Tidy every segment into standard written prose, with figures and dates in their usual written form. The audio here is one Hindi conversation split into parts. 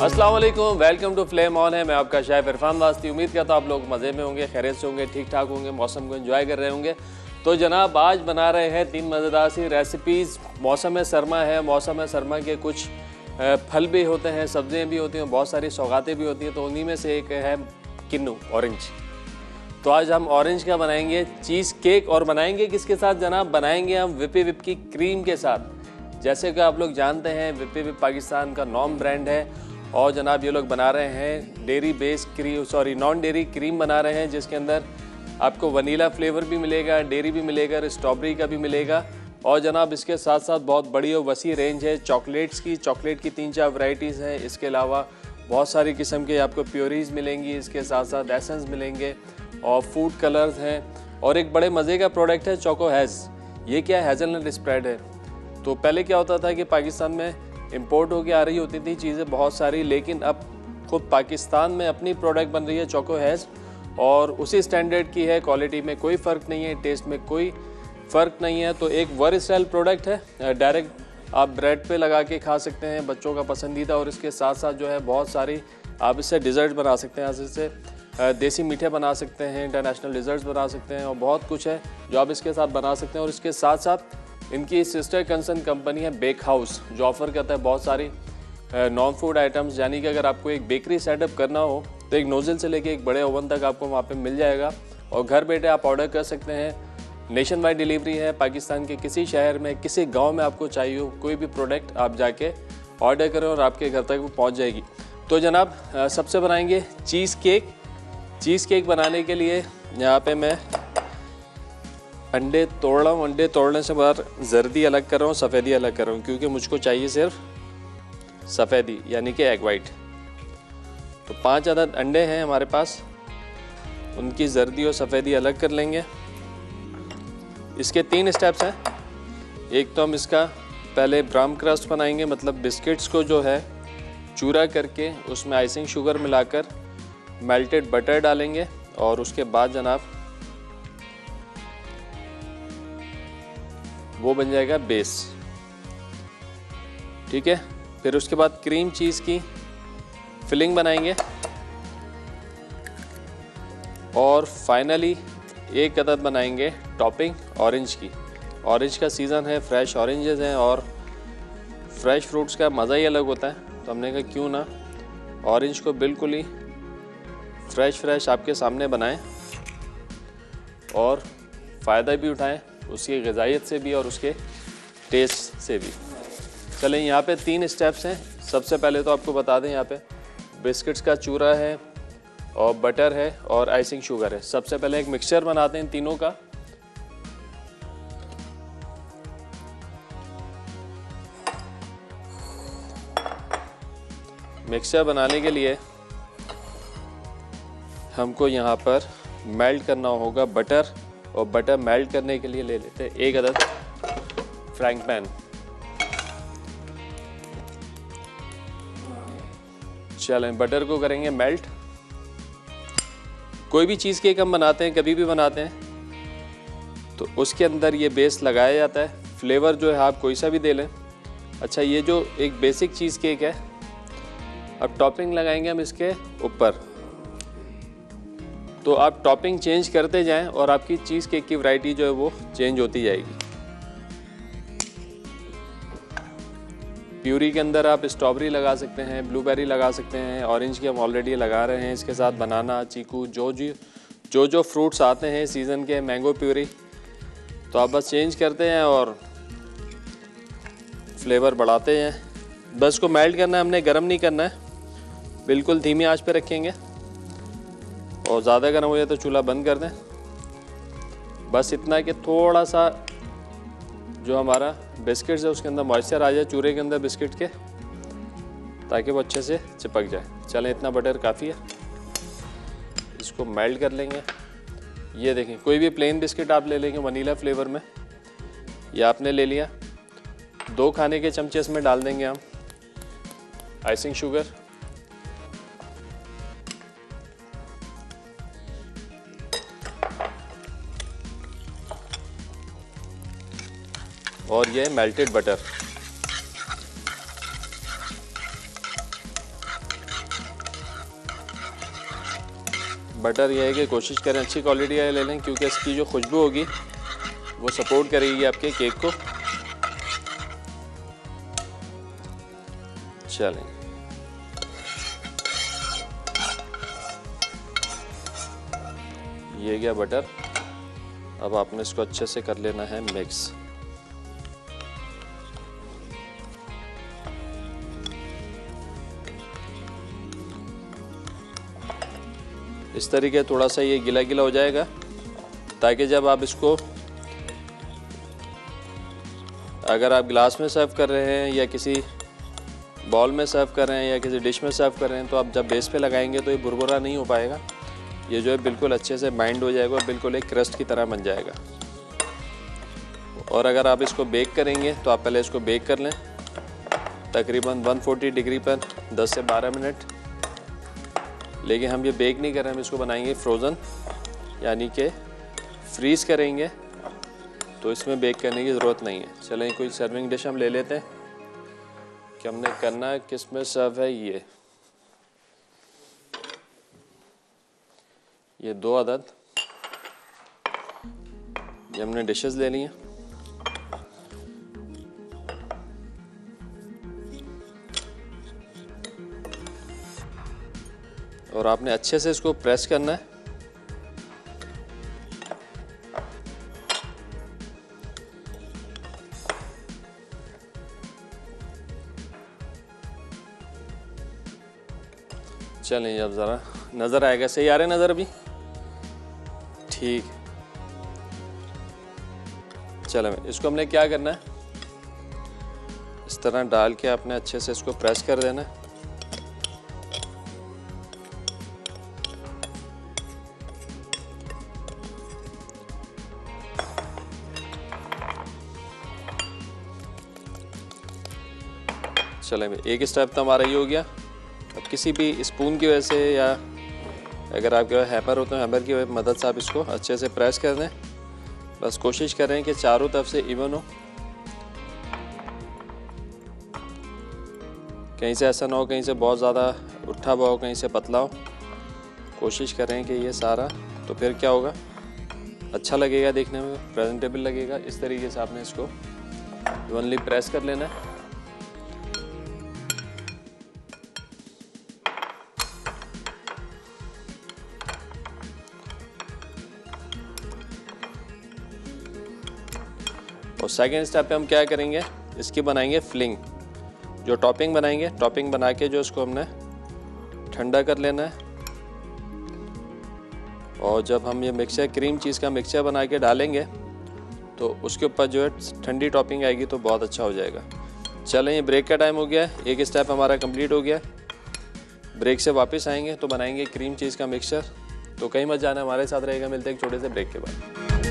अस्सलाम वालेकुम, वेलकम टू फ्लेम ऑन है। मैं आपका शेफ इरफान वास्ती। उम्मीद करता हूँ आप लोग मज़े में होंगे, खैरियत से होंगे, ठीक ठाक होंगे, मौसम को एंजॉय कर रहे होंगे। तो जनाब आज बना रहे हैं 3 मज़ेदार सी रेसिपीज़। मौसम सरमा है, मौसम सरमा के कुछ फल भी होते हैं, सब्जियाँ भी होती हैं, बहुत सारी सौगातें भी होती हैं। तो उन्हीं में से एक है किन्नू, ऑरेंज। तो आज हम ऑरेंज का बनाएंगे चीज़ केक। और बनाएंगे किसके साथ जनाब? बनाएंगे हम विपी विप की क्रीम के साथ। जैसे कि आप लोग जानते हैं विपी विप पाकिस्तान का नॉन ब्रांड है और जनाब ये लोग बना रहे हैं dairy based cream, non dairy cream बना रहे हैं, जिसके अंदर आपको वनीला फ्लेवर भी मिलेगा, डेयरी भी मिलेगा, स्ट्रॉबेरी का भी मिलेगा। और जनाब इसके साथ साथ बहुत बड़ी और वसी रेंज है चॉकलेट्स की। चॉकलेट की 3-4 वैरायटीज़ हैं। इसके अलावा बहुत सारी किस्म के आपको प्योरीज मिलेंगी, इसके साथ साथ एसेंस मिलेंगे और फूड कलर्स हैं। और एक बड़े मज़े का प्रोडक्ट है चोको हैज़। ये क्या है? हेज़लनट स्प्रेड है। तो पहले क्या होता था कि पाकिस्तान में इंपोर्ट होके आ रही होती थी चीज़ें बहुत सारी, लेकिन अब खुद पाकिस्तान में अपनी प्रोडक्ट बन रही है चोको हैज़ और उसी स्टैंडर्ड की है। क्वालिटी में कोई फ़र्क नहीं है, टेस्ट में कोई फ़र्क नहीं है। तो एक वर्सेटाइल प्रोडक्ट है, डायरेक्ट आप ब्रेड पे लगा के खा सकते हैं, बच्चों का पसंदीदा। और इसके साथ साथ जो है बहुत सारी आप इससे डिज़र्ट बना सकते हैं, इससे देसी मीठे बना सकते हैं, इंटरनेशनल डिज़र्ट्स बना सकते हैं और बहुत कुछ है जो आप इसके साथ बना सकते हैं। और इसके साथ साथ इनकी सिस्टर कंसर्न कंपनी है बेक हाउस, जो ऑफ़र करता है बहुत सारी नॉन फूड आइटम्स। यानी कि अगर आपको एक बेकरी सेटअप करना हो तो एक नोज़ल से लेके एक बड़े ओवन तक आपको वहाँ पे मिल जाएगा और घर बैठे आप ऑर्डर कर सकते हैं। नेशन वाइड डिलीवरी है, पाकिस्तान के किसी शहर में, किसी गाँव में आपको चाहिए हो कोई भी प्रोडक्ट आप जाके ऑर्डर करें और आपके घर तक वो पहुँच जाएगी। तो जनाब सबसे बनाएंगे चीज़ केक। चीज़ केक बनाने के लिए यहाँ पे मैं अंडे तोड़ रहा हूँ। अंडे तोड़ने से बाद जर्दी अलग कर रहा हूँ, सफ़ेदी अलग कर रहा हूँ, क्योंकि मुझको चाहिए सिर्फ सफ़ेदी यानी कि एग वाइट। तो 5 अदद अंडे हैं हमारे पास, उनकी जर्दी और सफ़ेदी अलग कर लेंगे। इसके 3 स्टेप्स हैं। एक तो हम इसका पहले ब्राउन क्रस्ट बनाएंगे, मतलब बिस्किट्स को जो है चूरा करके उसमें आइसिंग शुगर मिलाकर मेल्टेड बटर डालेंगे और उसके बाद जनाब वो बन जाएगा बेस। ठीक है, फिर उसके बाद क्रीम चीज़ की फिलिंग बनाएंगे और फाइनली 1 अदद बनाएंगे टॉपिंग ऑरेंज की। ऑरेंज का सीज़न है, फ्रेश ऑरेंजेस हैं और फ्रेश फ्रूट्स का मज़ा ही अलग होता है। तो हमने कहा क्यों ना ऑरेंज को बिल्कुल ही फ्रेश आपके सामने बनाएं और फ़ायदा भी उठाएं, उसकी ग़िज़ाइयत से भी और उसके टेस्ट से भी। चलें, यहाँ पे 3 स्टेप्स हैं। सबसे पहले तो आपको बता दें, यहाँ पे बिस्किट्स का चूरा है और बटर है और आइसिंग शुगर है। सबसे पहले एक मिक्सचर बनाते हैं तीनों का। मिक्सचर बनाने के लिए हमको यहाँ पर मेल्ट करना होगा बटर, और बटर मेल्ट करने के लिए ले लेते हैं 1 अदद फ्राइंग पैन। चलें, बटर को करेंगे मेल्ट। कोई भी चीज़ केक हम बनाते हैं, कभी भी बनाते हैं, तो उसके अंदर ये बेस लगाया जाता है। फ्लेवर जो है आप कोई सा भी दे लें। अच्छा, ये जो एक बेसिक चीज़ केक है, अब टॉपिंग लगाएंगे हम इसके ऊपर। तो आप टॉपिंग चेंज करते जाएं और आपकी चीज़ केक की वैरायटी जो है वो चेंज होती जाएगी। प्यूरी के अंदर आप स्ट्रॉबेरी लगा सकते हैं, ब्लूबेरी लगा सकते हैं, ऑरेंज की हम ऑलरेडी लगा रहे हैं। इसके साथ बनाना, चीकू, जो फ्रूट्स आते हैं सीज़न के, मैंगो प्यूरी, तो आप बस चेंज करते हैं और फ्लेवर बढ़ाते हैं। बस को मेल्ट करना है हमने, गर्म नहीं करना है, बिल्कुल धीमी आंच पे रखेंगे और ज़्यादा गर्म हो जाए तो चूल्हा बंद कर दें। बस इतना कि थोड़ा सा जो हमारा बिस्किट्स है उसके अंदर मॉइस्चर आ जाए, चूरे के अंदर बिस्किट के, ताकि वो अच्छे से चिपक जाए। चलें, इतना बटर काफ़ी है। इसको मेल्ट कर लेंगे। ये देखें, कोई भी प्लेन बिस्किट आप ले लेंगे वनीला फ्लेवर में। ये आपने ले लिया। 2 खाने के चमचे इसमें डाल देंगे हम आइसिंग शुगर, और ये मेल्टेड बटर। बटर ये है कि कोशिश करें अच्छी क्वालिटी का ले लें, क्योंकि इसकी जो खुशबू होगी वो सपोर्ट करेगी आपके केक को। चलें, ये गया बटर। अब आपने इसको अच्छे से कर लेना है मिक्स। इस तरीके थोड़ा सा ये गीला गीला हो जाएगा, ताकि जब आप इसको अगर आप गिलास में सर्व कर रहे हैं या किसी बाउल में सर्व कर रहे हैं या किसी डिश में सर्व कर रहे हैं, तो आप जब बेस पे लगाएंगे तो ये बुरबुरा नहीं हो पाएगा। ये जो है बिल्कुल अच्छे से बाइंड हो जाएगा और बिल्कुल एक क्रस्ट की तरह बन जाएगा। और अगर आप इसको बेक करेंगे तो आप पहले इसको बेक कर लें तकरीबन 140 डिग्री पर 10 से 12 मिनट। लेकिन हम ये बेक नहीं कर रहे हैं, हम इसको बनाएंगे फ्रोज़न, यानी कि फ्रीज़ करेंगे, तो इसमें बेक करने की ज़रूरत नहीं है। चलें कोई सर्विंग डिश हम ले लेते हैं कि हमने करना है किस में सर्व है। ये 2 अदद ये हमने डिशेस ले ली हैं। और आपने अच्छे से इसको प्रेस करना है। चलें, अब ज़रा नज़र आएगा, सही आ रहा है नज़र अभी? ठीक। चलें, इसको हमने क्या करना है, इस तरह डाल के आपने अच्छे से इसको प्रेस कर देना है। चलें, एक स्टेप तो हमारा ये हो गया। अब किसी भी स्पून की वजह से या अगर आपके पास हैमर हो तो हैमर की मदद से आप इसको अच्छे से प्रेस कर दें। बस कोशिश करें कि चारों तरफ से इवन हो, कहीं से ऐसा ना हो कहीं से बहुत ज़्यादा उठा हुआ हो, कहीं से पतला हो। कोशिश करें कि ये सारा, तो फिर क्या होगा, अच्छा लगेगा, देखने में प्रेजेंटेबल लगेगा। इस तरीके से आपने इसको इवनली प्रेस कर लेना है। और सेकेंड स्टेप पे हम क्या करेंगे, इसकी बनाएंगे फिलिंग। जो टॉपिंग बनाएंगे, टॉपिंग बना के जो इसको हमने ठंडा कर लेना है। और जब हम ये मिक्सचर क्रीम चीज़ का मिक्सचर बना के डालेंगे तो उसके ऊपर जो है ठंडी टॉपिंग आएगी तो बहुत अच्छा हो जाएगा। चलें, ये ब्रेक का टाइम हो गया है, एक स्टेप हमारा कंप्लीट हो गया। ब्रेक से वापस आएंगे तो बनाएंगे क्रीम चीज़ का मिक्सचर। तो कहीं मत जाना, हमारे साथ रहेगा। मिलते हैं एक छोटे से ब्रेक के बाद।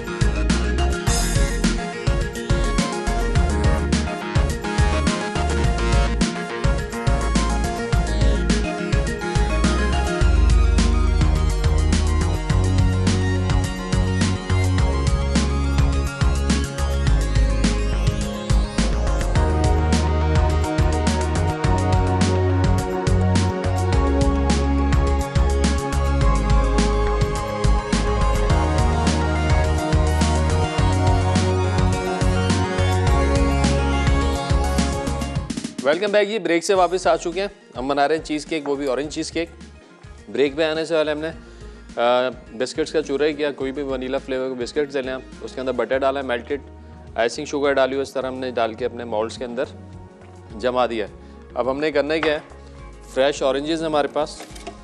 Welcome back. ये ब्रेक से वापस आ चुके हैं। हम बना रहे हैं चीज़ केक, वो भी ऑरेंज चीज़ केक। ब्रेक पे आने से पहले हमने बिस्किट्स का चूरा किया। कोई भी वनीला फ्लेवर के बिस्किट्स ले लें आप, उसके अंदर बटर डाला है, मेल्टेड आइसिंग शुगर डाली हो, इस तरह हमने डाल के अपने मोल्ड्स के अंदर जमा दिया। अब हमने करना क्या है, फ्रेश ऑरेंजेस हमारे पास,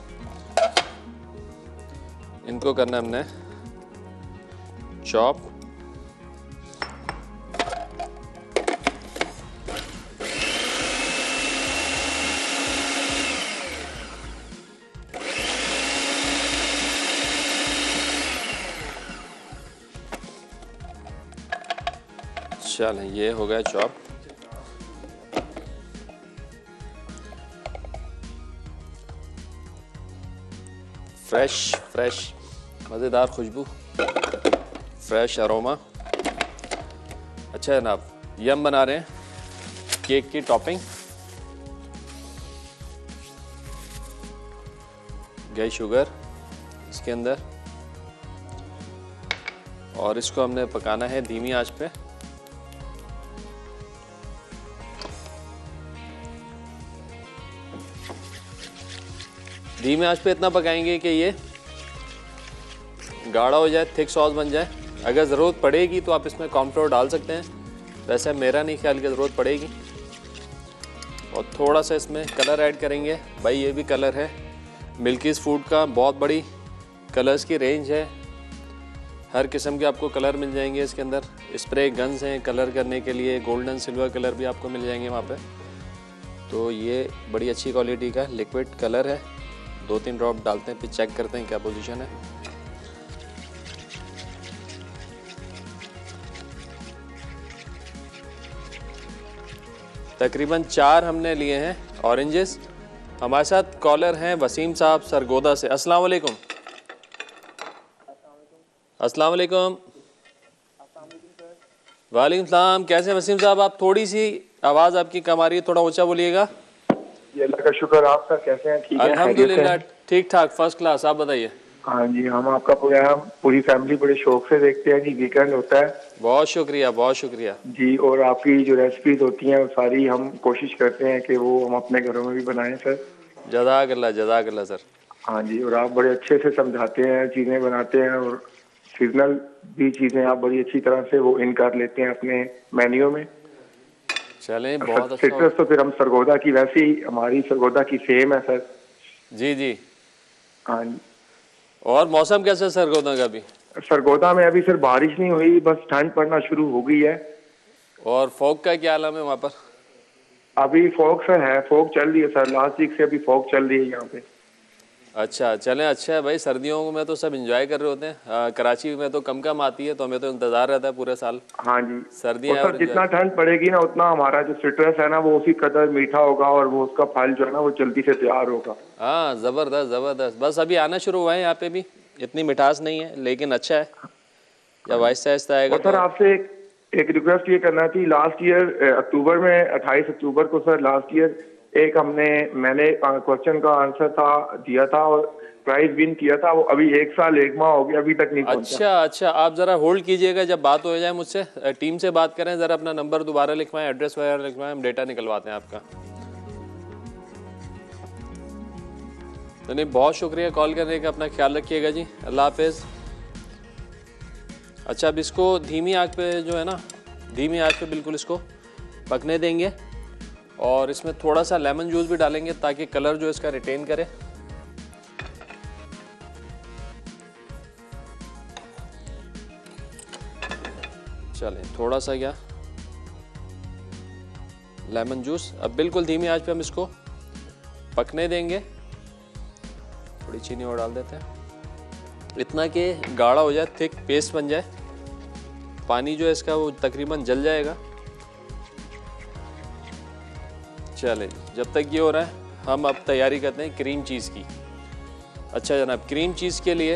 इनको करना है हमने चॉप। चलें, ये हो गया चॉप। फ्रेश मज़ेदार खुशबू, फ्रेश अरोमा। अच्छा जनाब, ये हम बना रहे हैं केक की टॉपिंग। गई शुगर, इसके अंदर, और इसको हमने पकाना है धीमी आंच पे। धीमी आंच पे इतना पकाएंगे कि ये गाढ़ा हो जाए, थिक सॉस बन जाए। अगर ज़रूरत पड़ेगी तो आप इसमें कॉर्नफ्लोर डाल सकते हैं, वैसे मेरा नहीं ख्याल की ज़रूरत पड़ेगी। और थोड़ा सा इसमें कलर ऐड करेंगे। भाई ये भी कलर है मिल्कीज़ फूड का, बहुत बड़ी कलर्स की रेंज है, हर किस्म के आपको कलर मिल जाएंगे इसके अंदर। स्प्रे गन्स हैं कलर करने के लिए, गोल्डन सिल्वर कलर भी आपको मिल जाएंगे वहाँ पे। तो ये बड़ी अच्छी क्वालिटी का लिक्विड कलर है। 2-3 ड्रॉप डालते हैं, फिर चेक करते हैं क्या पोजीशन है। तकरीबन 4 हमने लिए हैं ऑरेंजेस। हमारे साथ कॉलर हैं वसीम साहब सरगोदा से। अस्सलाम वालेकुम। अस्सलाम वालेकुम। वालेकुम सलाम। कैसे हैं वसीम साहब आप? थोड़ी सी आवाज़ आपकी कम आ रही है, थोड़ा ऊंचा बोलिएगा। अल्लाह का शुक्र। आप सर कैसे हैं? ठीक है, अल्हम्दुलिल्लाह ठीक ठाक, फर्स्ट क्लास। आप बताइए। हाँ जी, हम आपका प्रोग्राम पूरी फैमिली बड़े शौक से देखते हैं जी। वीकेंड होता है। बहुत शुक्रिया, बहुत शुक्रिया जी। और आपकी जो रेसिपीज होती हैं वो सारी हम कोशिश करते हैं कि वो हम अपने घरों में भी बनाएं सर। जज़ाकल्लाह सर। हाँ जी, और आप बड़े अच्छे से समझाते हैं, चीज़ें बनाते हैं, और सीजनल भी चीज़ें आप बड़ी अच्छी तरह से वो इन कर लेते हैं अपने मेन्यू में। चलें, बहुत अच्छा। सिट्रस तो फिर हम सरगोदा की, वैसे ही हमारी सरगोदा की सेम है सर। जी जी। हाँ जी। और मौसम कैसा है सरगोदा का? भी सरगोदा में अभी सर बारिश नहीं हुई, बस ठंड पड़ना शुरू हो गई है। और फॉग का क्या आलम है वहाँ पर? अभी फॉग सर है, फॉग चल रही है सर, लास्ट वीक से अभी फॉग चल रही है यहाँ पे। अच्छा, चलें, अच्छा है भाई। सर्दियों में तो सब एंजॉय कर रहे होते हैं। कराची में तो कम आती है, तो हमें तो इंतज़ार रहता है पूरे साल। हाँ जी। सर्दियाँ सर जितना ठंड पड़ेगी ना उतना हमारा जो सिट्रस है ना वो उसी कदर मीठा होगा, और वो उसका फल जो है ना वो जल्दी से तैयार होगा। हाँ, ज़बरदस्त ज़बरदस्त। बस अभी आना शुरू हुआ है यहाँ पे भी, इतनी मिठास नहीं है लेकिन अच्छा है, जब आहिस्ता आहिस्ता आएगा। और सर आपसे एक रिक्वेस्ट ये करना थी। लास्ट ईयर अक्टूबर में 28 अक्टूबर को सर, लास्ट ईयर मैंने क्वेश्चन का आंसर दिया था और प्राइज विन किया था। वो अभी 1 साल 1 माह हो गया, अभी तक नहीं पहुंचा। अच्छा, आप ज़रा होल्ड कीजिएगा, जब बात हो जाए मुझसे, टीम से बात करें, ज़रा अपना नंबर दोबारा लिखवाएं, एड्रेस वगैरह लिखवाएं, हम डेटा निकलवाते हैं आपका। तो नहीं, बहुत शुक्रिया कॉल करने का, अपना ख्याल रखिएगा जी, अल्लाह हाफिज़। अच्छा, अब इसको धीमी आंच पे जो है ना, धीमी आंच पे बिल्कुल इसको पकने देंगे, और इसमें थोड़ा सा लेमन जूस भी डालेंगे ताकि कलर जो इसका रिटेन करे। चलें, थोड़ा सा क्या लेमन जूस। अब बिल्कुल धीमी आंच पे हम इसको पकने देंगे। थोड़ी चीनी और डाल देते हैं, इतना कि गाढ़ा हो जाए, थिक पेस्ट बन जाए। पानी जो है इसका वो तकरीबन जल जाएगा। चलें, जब तक ये हो रहा है हम अब तैयारी करते हैं क्रीम चीज़ की। अच्छा जनाब, क्रीम चीज़ के लिए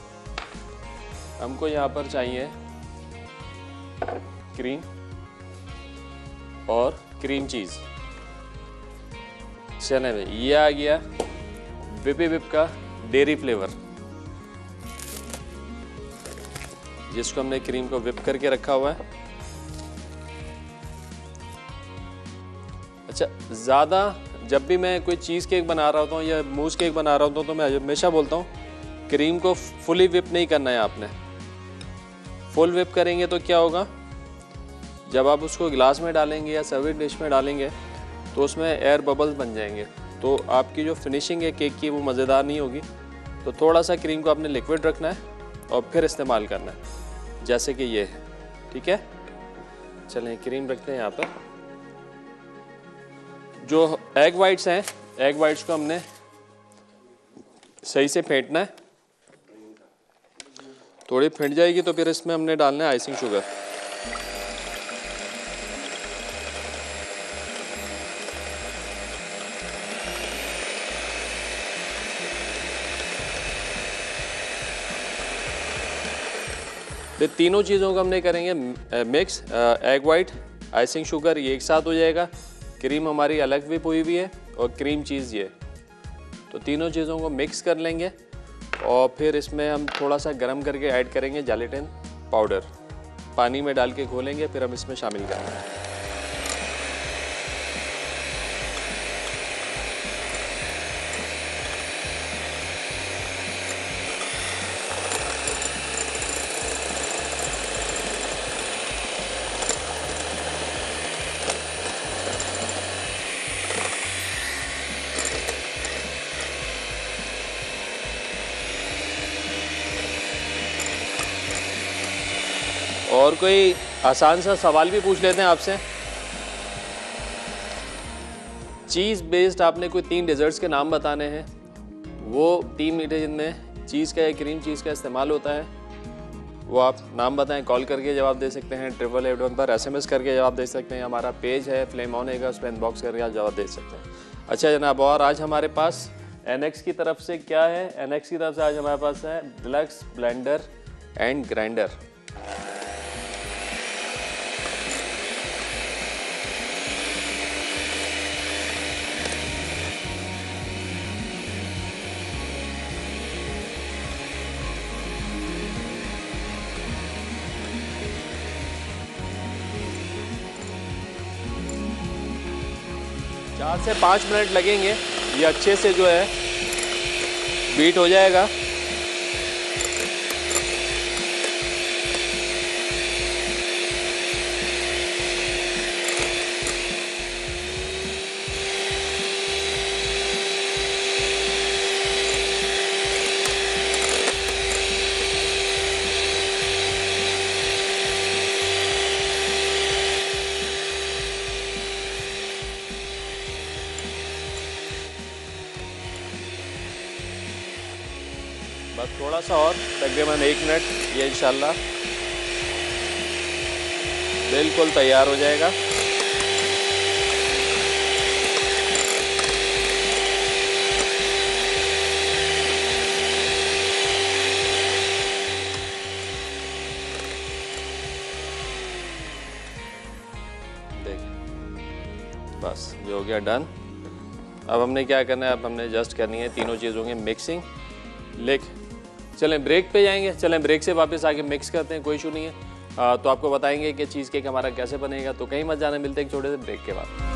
हमको यहाँ पर चाहिए क्रीम और क्रीम चीज़। चलें भाई, ये आ गया विपी विप का डेयरी फ्लेवर, जिसको हमने क्रीम को विप करके रखा हुआ है। अच्छा, ज़्यादा जब भी मैं कोई चीज़ केक बना रहा होता हूँ या मूस केक बना रहा होता हूँ तो मैं हमेशा बोलता हूँ क्रीम को फुली विप नहीं करना है आपने। फुल विप करेंगे तो क्या होगा, जब आप उसको गिलास में डालेंगे या सर्विंग डिश में डालेंगे तो उसमें एयर बबल्स बन जाएंगे, तो आपकी जो फिनिशिंग है केक की वो मज़ेदार नहीं होगी। तो थोड़ा सा क्रीम को आपने लिक्विड रखना है और फिर इस्तेमाल करना है, जैसे कि ये है। ठीक है, चलें क्रीम रखते हैं यहाँ पर। जो एग वाइट्स हैं, एग वाइट्स को हमने सही से फेंटना है। थोड़ी फेंट जाएगी तो फिर इसमें हमने डालना है आइसिंग शुगर। ये तीनों चीज़ों को हमने करेंगे mix. Egg white, icing sugar, ये एक साथ हो जाएगा। क्रीम हमारी अलग भी हुई हुई है और क्रीम चीज़ ये, तो तीनों चीज़ों को मिक्स कर लेंगे और फिर इसमें हम थोड़ा सा गर्म करके ऐड करेंगे जेलेटिन पाउडर, पानी में डाल के घोलेंगे, फिर हम इसमें शामिल करेंगे। और कोई आसान सा सवाल भी पूछ लेते हैं आपसे। चीज़ बेस्ड आपने कोई 3 डेजर्ट्स के नाम बताने हैं, वो 3 मीठे जिनमें चीज़ का या क्रीम चीज़ का इस्तेमाल होता है, वो आप नाम बताएं। कॉल करके जवाब दे सकते हैं, 888 पर SMS करके जवाब दे सकते हैं, हमारा पेज है फ्लेम ऑन है, उस पर इनबॉक्स करके आप जवाब दे सकते हैं। अच्छा जनाब, और आज हमारे पास NX की तरफ से क्या है? NX की तरफ से आज हमारे पास है डिलक्स ब्लेंडर एंड ग्राइंडर। चार से 5 मिनट लगेंगे, ये अच्छे से जो है बीट हो जाएगा। बस थोड़ा सा और, तकरीबन 1 मिनट, ये इंशाल्लाह बिल्कुल तैयार हो जाएगा। देखिए बस ये हो गया डन। अब हमने क्या करना है, अब हमने जस्ट करनी है तीनों चीज़ों की मिक्सिंग। चलें ब्रेक पे जाएंगे, चलें ब्रेक से वापस आके मिक्स करते हैं, कोई इशू नहीं है। तो आपको बताएंगे कि चीज़ केक हमारा कैसे बनेगा, तो कहीं मत जाना, मिलते हैं एक छोटे से ब्रेक के बाद।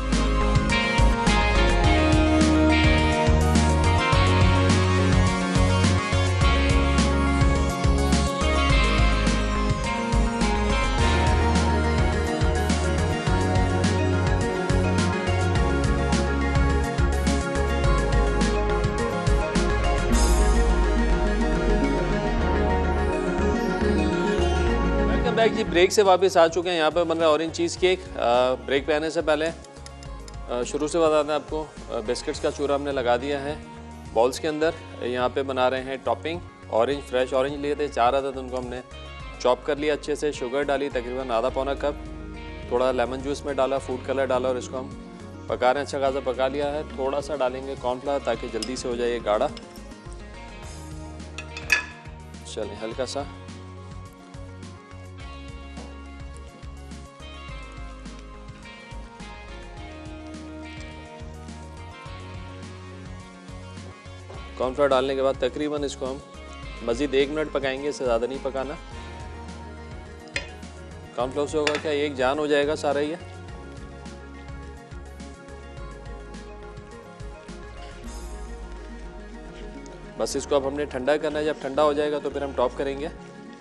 बैक जी, ब्रेक से वापस आ चुके हैं। यहाँ पे बन रहा है ऑरेंज चीज़ केक। ब्रेक पे आने से पहले शुरू से बताते हैं आपको, बिस्किट्स का चूरा हमने लगा दिया है बॉल्स के अंदर। यहाँ पे बना रहे हैं टॉपिंग। ऑरेंज, फ्रेश ऑरेंज लिए थे 4 अदद, उनको हमने चॉप कर लिया अच्छे से। शुगर डाली तकरीबन आधा पौना कप, थोड़ा लेमन जूस में डाला, फूड कलर डाला, और इसको हम पका रहे हैं। अच्छा खासा पका लिया है। थोड़ा सा डालेंगे कॉर्नफ्लावर ताकि जल्दी से हो जाए ये गाढ़ा। चलें हल्का सा कॉर्नफ्लावर डालने के बाद तकरीबन इसको हम मज़ीद 1 मिनट पकाएंगे, इससे ज़्यादा नहीं पकाना। कॉर्नफ्लावर से होगा क्या, एक जान हो जाएगा सारा ये। बस इसको अब हमने ठंडा करना है, जब ठंडा हो जाएगा तो फिर हम टॉप करेंगे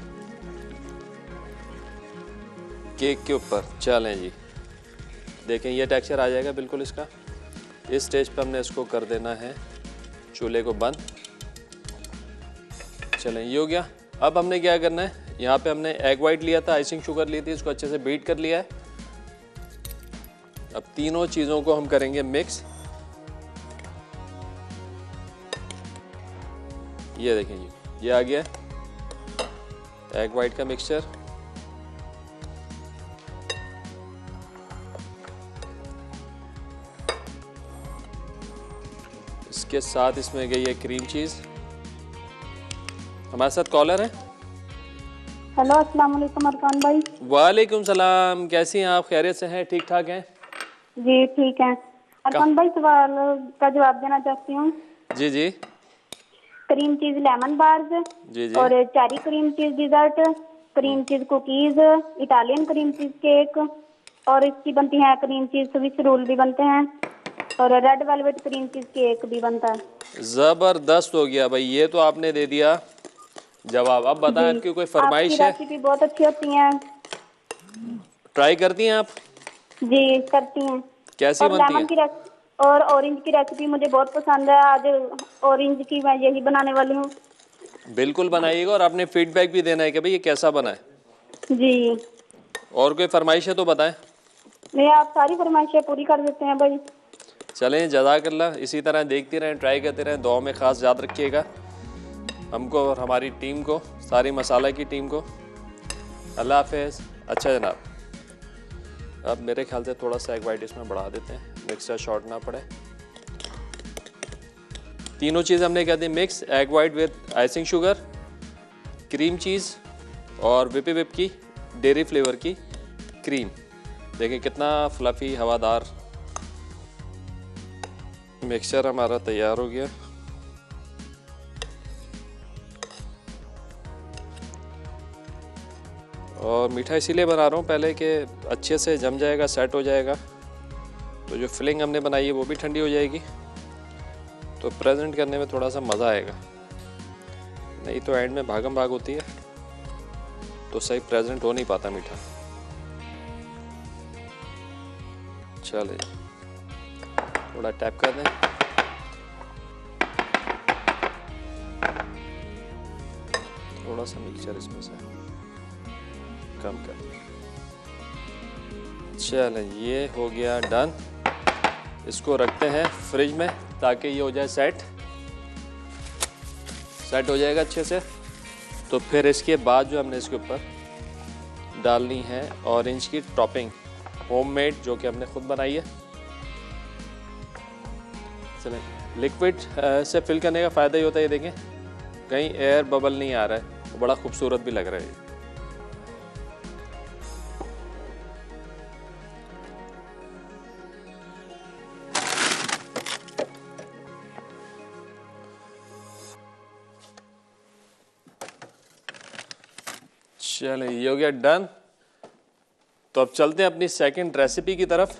केक के ऊपर। चलें जी, देखें ये टेक्सचर आ जाएगा बिल्कुल इसका। इस स्टेज पर हमने इसको कर देना है चूल्हे को बंद। चलें ये हो गया। अब हमने क्या करना है, यहाँ पे हमने एग वाइट लिया था, आइसिंग शुगर ली थी, इसको अच्छे से बीट कर लिया है। अब तीनों चीज़ों को हम करेंगे मिक्स। ये देखें जी, ये आ गया एग वाइट का मिक्सचर। इसके साथ इसमें गई है क्रीम चीज। हमारे साथ कॉलर है। हेलो, अस्सलाम वालेकुम अरकान भाई। वालेकुम सलाम, कैसी हैं आप? खैरियत से हैं? ठीक ठाक हैं? जी ठीक है। अरकान भाई, सवाल का जवाब देना चाहती हूँ। जी जी। क्रीम चीज लेमन बार्स जी जी। और cherry cream cheese dessert, cream cheese cookies, Italian cream cheese cake, और इसकी बनती है क्रीम चीज स्विस रोल भी बनते हैं, और red velvet cream cheese cake भी बनता है। ज़बरदस्त हो गया भाई, ये तो आपने दे दिया जवाब। अब बताएं आपकी कोई फरमाइश आपकी है? रेसिपी बहुत अच्छी होती है। ट्राई करती हैं आप? जी करती हैं। कैसी और बनती लेमन है? की और ऑरेंज की रेसिपी मुझे बहुत पसंद है। आज ऑरेंज की मैं यही बनाने वाली हूँ। बिल्कुल बनाइएगा, और आपने फीडबैक भी देना है कि भाई ये कैसा बना है। जी और कोई फरमाइश है तो बताएं। नहीं, आप सारी फरमाइशें पूरी कर देते हैं भाई। चलें, जज़ाकल्लाह। इसी तरह देखते रहें, ट्राई करते रहें। दुआ में ख़ास याद रखिएगा हमको और हमारी टीम को, सारी मसाला की टीम को। अल्लाह हाफ़िज़। अच्छा जनाब, अब मेरे ख्याल से थोड़ा सा एग वाइट इसमें बढ़ा देते हैं, मिक्सर शॉर्ट ना पड़े। तीनों चीज़ हमने क्या दी मिक्स, egg white with icing sugar, cream cheese और विपी विप की डेयरी फ्लेवर की क्रीम। देखिए कितना फ्लफ़ी हवादार मिक्सचर हमारा तैयार हो गया। और मीठा इसीलिए बना रहा हूँ पहले कि अच्छे से जम जाएगा, सेट हो जाएगा, तो जो फिलिंग हमने बनाई है वो भी ठंडी हो जाएगी, तो प्रेजेंट करने में थोड़ा सा मज़ा आएगा। नहीं तो एंड में भागम भाग होती है तो सही प्रेजेंट हो नहीं पाता मीठा। चलिए थोड़ा टैप कर दें। थोड़ा सा मिक्सचर इसमें से कम कर दें। चलें, ये हो गया डन। इसको रखते हैं फ्रिज में ताकि ये हो जाए सेट हो जाएगा अच्छे से। तो फिर इसके बाद जो हमने इसके ऊपर डालनी है ऑरेंज की टॉपिंग, होममेड, जो कि हमने खुद बनाई है। चलें, लिक्विड से फिल करने का फ़ायदा ये होता है, ये देखें कहीं एयर बबल नहीं आ रहा है, वो बड़ा खूबसूरत भी लग रहा है। चलें, ये हो गया डन। तो अब चलते हैं अपनी सेकंड रेसिपी की तरफ।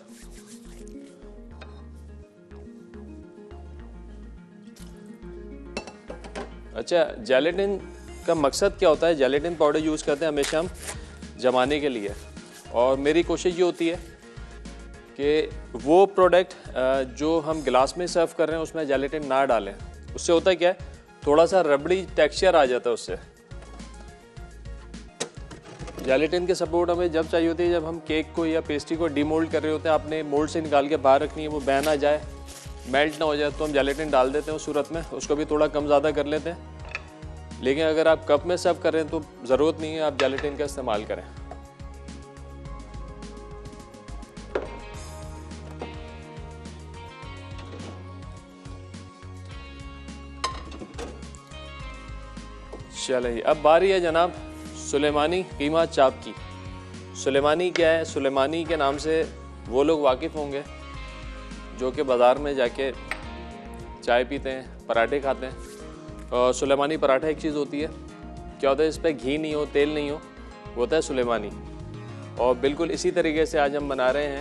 अच्छा, जेलेटिन का मकसद क्या होता है? जेलेटिन पाउडर यूज़ करते हैं हमेशा हम जमाने के लिए, और मेरी कोशिश ये होती है कि वो प्रोडक्ट जो हम गिलास में सर्व कर रहे हैं उसमें जेलेटिन ना डालें। उससे होता है क्या है, थोड़ा सा रबड़ी टेक्सचर आ जाता है उससे। जेलेटिन के सपोर्ट हमें जब चाहिए होती है, जब हम केक को या पेस्ट्री को डीमोल्ड कर रहे होते हैं, आपने मोल्ड से निकाल के बाहर रखनी है, वो बह ना जाए, मेल्ट ना हो जाए, तो हम जेलेटिन डाल देते हैं उस सूरत में। उसको भी थोड़ा कम ज़्यादा कर लेते हैं। लेकिन अगर आप कप में सर्व कर रहे हैं तो ज़रूरत नहीं है आप जेलेटिन का इस्तेमाल करें। चलिए, अब बारी है जनाब सुलेमानी कीमा चाप की। सुलेमानी क्या है? सुलेमानी के नाम से वो लोग वाकिफ़ होंगे जो कि बाज़ार में जाके चाय पीते हैं, पराठे खाते हैं। और सुलेमानी पराठा एक चीज़ होती है, क्या होता है, इस पर घी नहीं हो, तेल नहीं हो, वो होता है सुलेमानी। और बिल्कुल इसी तरीके से आज हम बना रहे हैं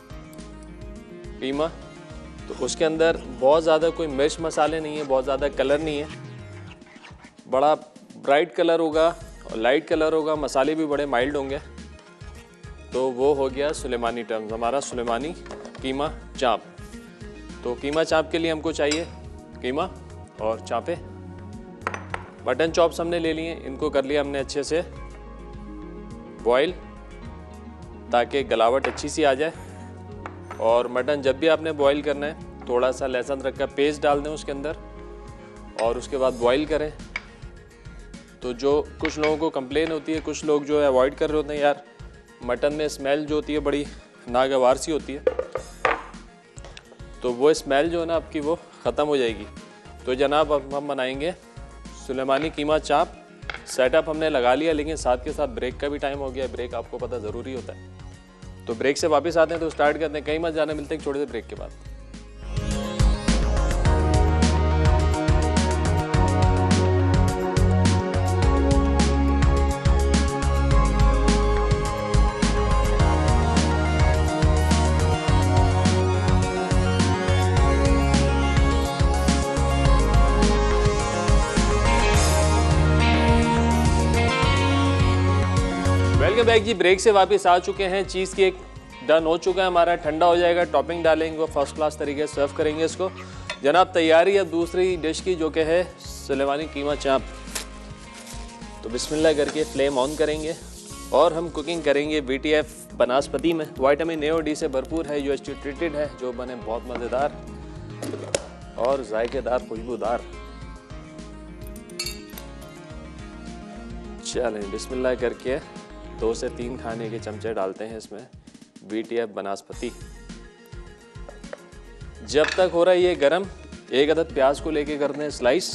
कीमा। तो उसके अंदर बहुत ज़्यादा कोई मिर्च मसाले नहीं है, बहुत ज़्यादा कलर नहीं है, बड़ा ब्राइट कलर होगा और लाइट कलर होगा, मसाले भी बड़े माइल्ड होंगे। तो वो हो गया सुलेमानी टर्म्स, हमारा सुलेमानी कीमा चाप। तो कीमा चाप के लिए हमको चाहिए कीमा और चापे। मटन चॉप्स हमने ले लिए, इनको कर लिया हमने अच्छे से बॉयल ताकि गलावट अच्छी सी आ जाए। और मटन जब भी आपने बॉयल करना है, थोड़ा सा लहसुन अदरक का पेस्ट डाल दें उसके अंदर और उसके बाद बॉयल करें। तो जो कुछ लोगों को कंप्लेन होती है, कुछ लोग जो है अवॉइड कर रहे होते हैं, यार मटन में स्मेल जो होती है बड़ी नागवार सी होती है, तो वो स्मेल जो है ना आपकी वो ख़त्म हो जाएगी। तो जनाब अब हम बनाएंगे सुलेमानी कीमा चाप। सेटअप हमने लगा लिया, लेकिन साथ के साथ ब्रेक का भी टाइम हो गया। ब्रेक आपको पता ज़रूरी होता है। तो ब्रेक से वापस आते हैं तो स्टार्ट करते हैं। कहीं मत जाना, मिलते हैं एक छोटे से ब्रेक के बाद। वेलकम बैक जी। ब्रेक से वापस आ चुके हैं। चीज़ केक डन हो चुका है हमारा, ठंडा हो जाएगा, टॉपिंग डालेंगे वो फर्स्ट क्लास तरीके से सर्व करेंगे इसको। जनाब तैयारी है दूसरी डिश की जो कि है सुलेमानी कीमा चाप। तो बिस्मिल्लाह करके फ्लेम ऑन करेंगे और हम कुकिंग करेंगे VTF बनास्पति में। विटामिन A और D से भरपूर है, UHT ट्रीटेड है, जो बने बहुत मज़ेदार और जायकेदार खुशबूदार। चलें बिस्मिल्लाह करके 2 से 3 खाने के चमचे डालते हैं इसमें VTF बनास्पति। जब तक हो रहा है ये गरम, एक अदद प्याज को लेके करते हैं स्लाइस।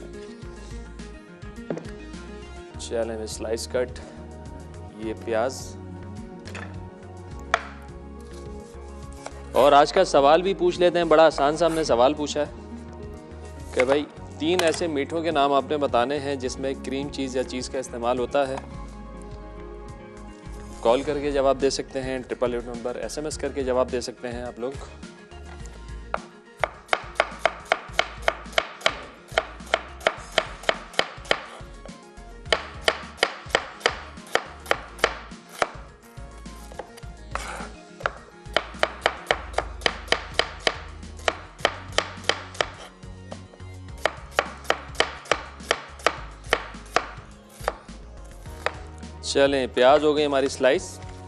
चलें स्लाइस कट ये प्याज। और आज का सवाल भी पूछ लेते हैं, बड़ा आसान सा हमने सवाल पूछा है कि भाई 3 ऐसे मीठों के नाम आपने बताने हैं जिसमें क्रीम चीज़ या चीज़ का इस्तेमाल होता है। कॉल करके जवाब दे सकते हैं, 888 नंबर, SMS करके जवाब दे सकते हैं आप लोग। चलें प्याज हो गई हमारी स्लाइस,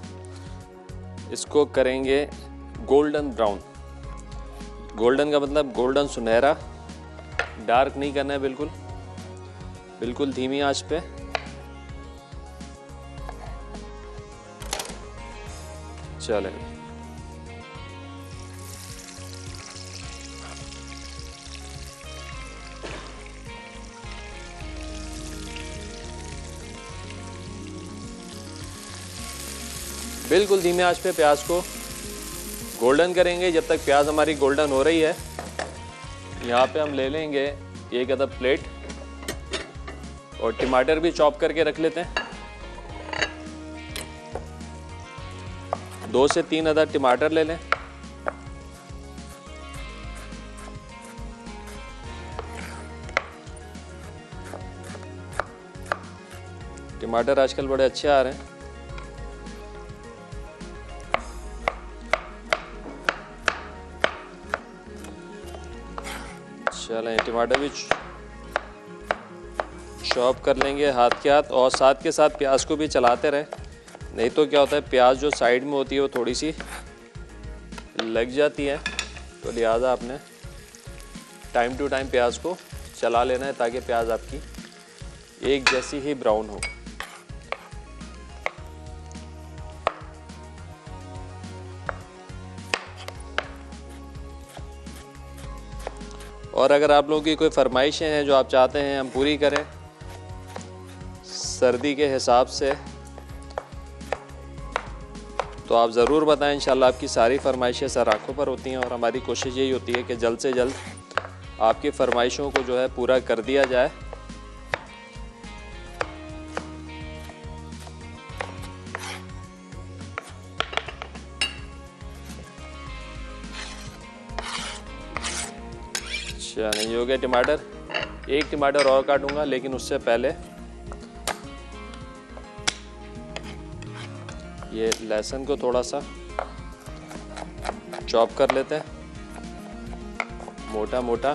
इसको करेंगे गोल्डन ब्राउन। गोल्डन का मतलब गोल्डन सुनहरा, डार्क नहीं करना है, बिल्कुल बिल्कुल धीमी आंच पे। चलें बिल्कुल धीमे आंच पे प्याज को गोल्डन करेंगे। जब तक प्याज हमारी गोल्डन हो रही है, यहाँ पे हम ले लेंगे 1 अदद प्लेट और टमाटर भी चॉप करके रख लेते हैं। 2 से 3 अदद टमाटर ले लें। टमाटर आजकल बड़े अच्छे आ रहे हैं। चलें टमाटर भी चॉप कर लेंगे हाथ के हाथ, और साथ के साथ प्याज को भी चलाते रहें, नहीं तो क्या होता है प्याज जो साइड में होती है वो थोड़ी सी लग जाती है। तो लिहाजा आपने टाइम टू टाइम प्याज को चला लेना है ताकि प्याज आपकी एक जैसी ही ब्राउन हो। और अगर आप लोगों की कोई फरमाइशें हैं जो आप चाहते हैं हम पूरी करें सर्दी के हिसाब से, तो आप ज़रूर बताएं। इंशाल्लाह आपकी सारी फरमाइशें सर आँखों पर होती हैं और हमारी कोशिश यही होती है कि जल्द से जल्द आपकी फरमाइशों को जो है पूरा कर दिया जाए। नहीं हो गया टमाटर, 1 टमाटर और काटूंगा, लेकिन उससे पहले ये लहसुन को थोड़ा सा चॉप कर लेते हैं मोटा मोटा।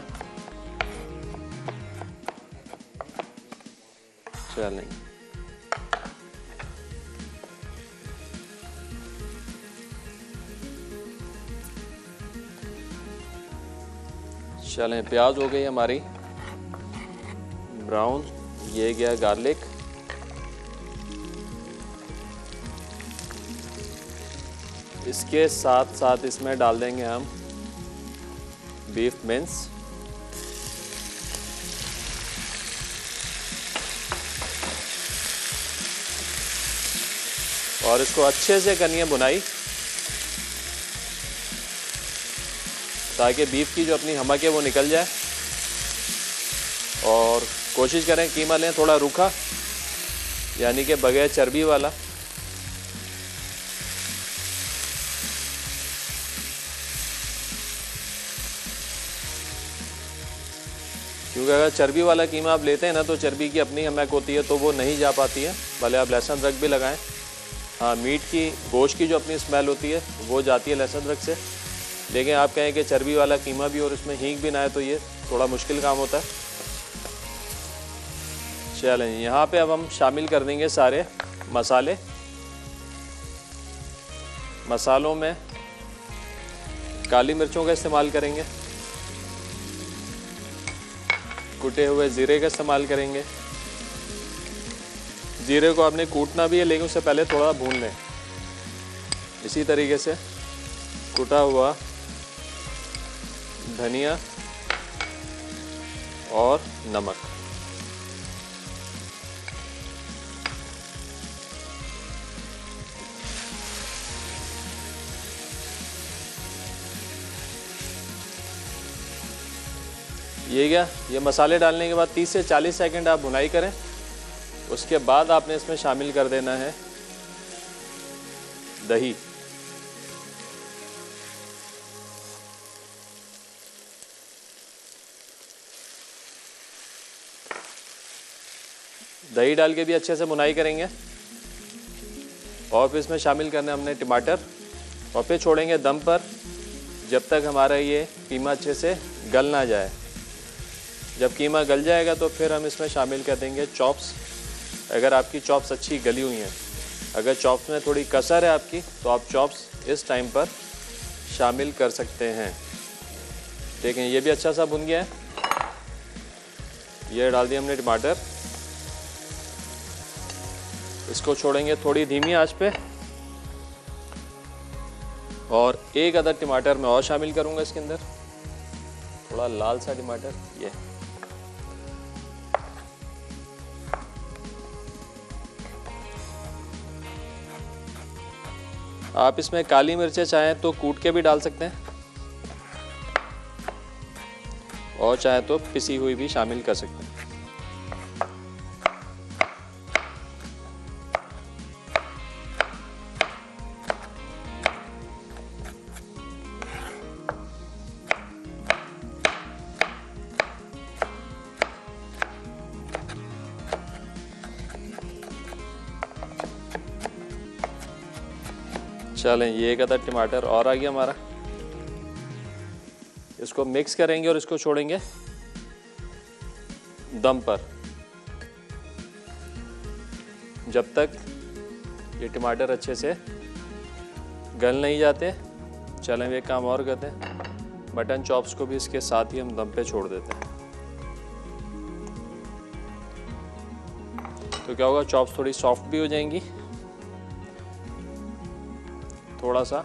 चलें चलें प्याज हो गई हमारी ब्राउन, ये गया गार्लिक। इसके साथ साथ इसमें डाल देंगे हम बीफ मिन्स। और इसको अच्छे से करनी है बुनाई ताकि बीफ की जो अपनी हमक है वो निकल जाए। और कोशिश करें कीमा लें थोड़ा रूखा, यानी कि बगैर चर्बी वाला। क्योंकि अगर चर्बी वाला कीमा आप लेते हैं ना तो चर्बी की अपनी हमक होती है तो वो नहीं जा पाती है, भले आप लहसुन अदरक भी लगाएं। हाँ, मीट की, गोश्त की जो अपनी स्मेल होती है वो जाती है लहसुन अदरक से। लेकिन आप कहें कि चर्बी वाला कीमा भी और इसमें हींग भी ना है तो ये थोड़ा मुश्किल काम होता है। चलें, यहाँ पे अब हम शामिल कर देंगे सारे मसाले। मसालों में काली मिर्चों का इस्तेमाल करेंगे, कुटे हुए ज़ीरे का इस्तेमाल करेंगे। ज़ीरे को आपने कूटना भी है लेकिन उससे पहले थोड़ा भून लें। इसी तरीके से कुटा हुआ धनिया और नमक। ये क्या, ये मसाले डालने के बाद 30 से 40 सेकंड आप भुनाई करें। उसके बाद आपने इसमें शामिल कर देना है दही। दही डाल के भी अच्छे से भुनाई करेंगे और फिर इसमें शामिल करना है हमने टमाटर और फिर छोड़ेंगे दम पर जब तक हमारा ये कीमा अच्छे से गल ना जाए। जब कीमा गल जाएगा तो फिर हम इसमें शामिल कर देंगे चॉप्स। अगर आपकी चॉप्स अच्छी गली हुई हैं, अगर चॉप्स में थोड़ी कसर है आपकी तो आप चॉप्स इस टाइम पर शामिल कर सकते हैं। देखें ये भी अच्छा सा भुन गया है। ये डाल दिया हमने टमाटर, इसको छोड़ेंगे थोड़ी धीमी आंच पे और एक अदद टमाटर मैं और शामिल करूंगा इसके अंदर, थोड़ा लाल सा टमाटर। ये आप इसमें काली मिर्चें चाहें तो कूट के भी डाल सकते हैं और चाहे तो पिसी हुई भी शामिल कर सकते हैं। चलें, ये एक अदद टमाटर और आ गया हमारा। इसको मिक्स करेंगे और इसको छोड़ेंगे दम पर जब तक ये टमाटर अच्छे से गल नहीं जाते। चलें, एक काम और करते हैं, मटन चॉप्स को भी इसके साथ ही हम दम पे छोड़ देते हैं। तो क्या होगा, चॉप्स थोड़ी सॉफ्ट भी हो जाएंगी। थोड़ा सा